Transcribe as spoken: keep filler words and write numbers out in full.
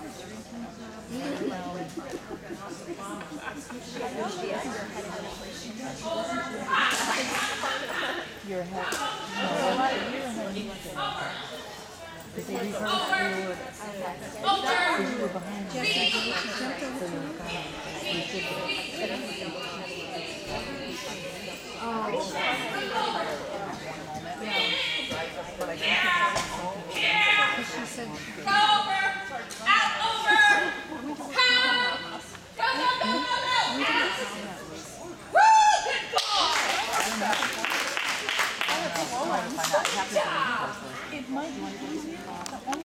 Your head. No, you're ahead. Because they reversed the order. Because you were behind me. So you were fine. You should be. Oh. She said, go over! Out over! Pound! Go, go, go, go, go! Woo! Good ball! It might be.